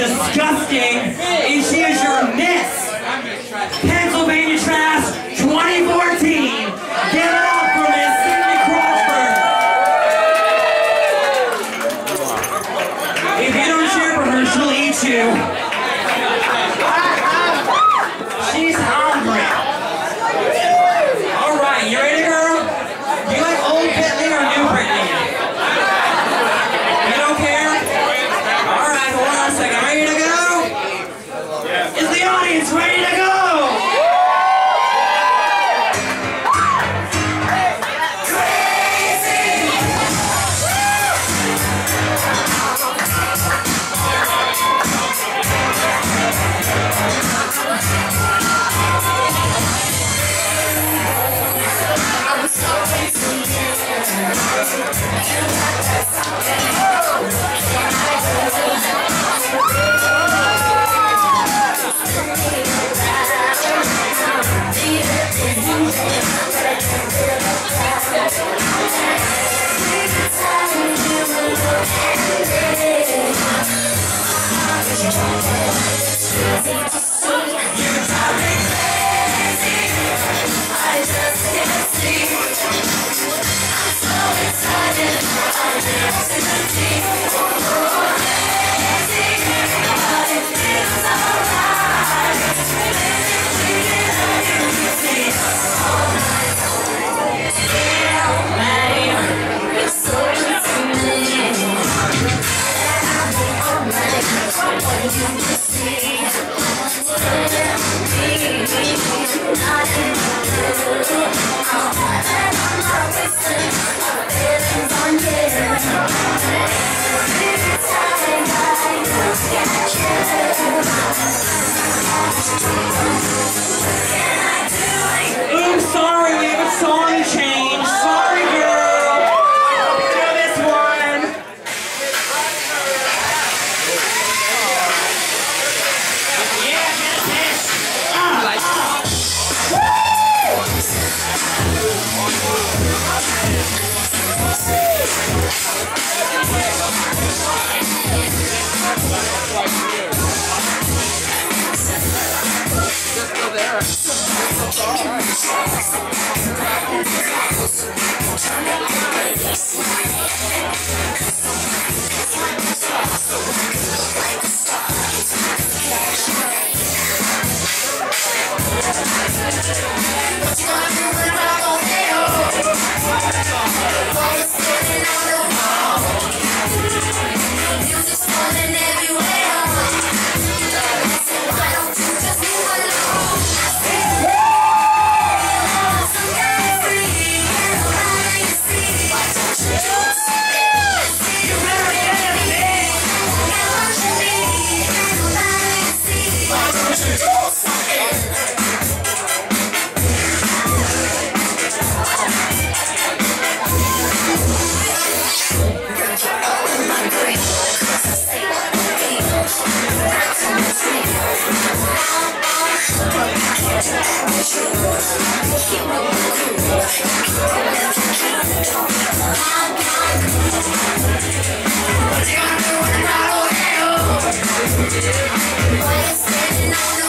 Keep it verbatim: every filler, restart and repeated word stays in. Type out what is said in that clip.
disgusting, and she is your Miss Pennsylvania Trash twenty fourteen. Give it up for Miss Cindy Crawford. If you don't cheer for her, she'll eat you. She's hungry. All right, you ready, girl? Do you like old Bentley or new Bentley? You don't care? All right, hold on a second. Ready to go? Is the audience ready to go? Ooh, sorry, we have a song change. Sorry, girl. Do this one. Yeah, get a piss. Ah, like. Why you standing on the